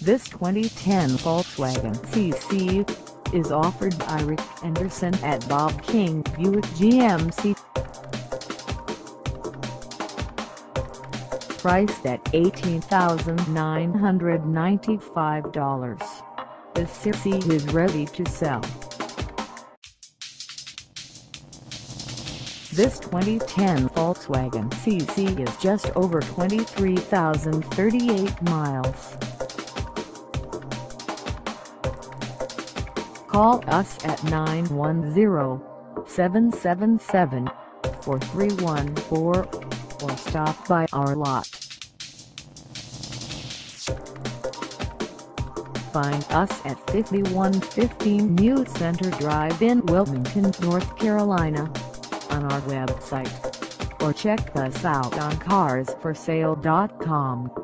This 2010 Volkswagen CC is offered by Rick Anderson at Bob King Buick GMC. Priced at $18,995, this CC is ready to sell. This 2010 Volkswagen CC is just over 23,038 miles. Call us at 910-777-4314 or stop by our lot. Find us at 5115 New Center Drive in Wilmington, North Carolina, on our website, or check us out on carsforsale.com.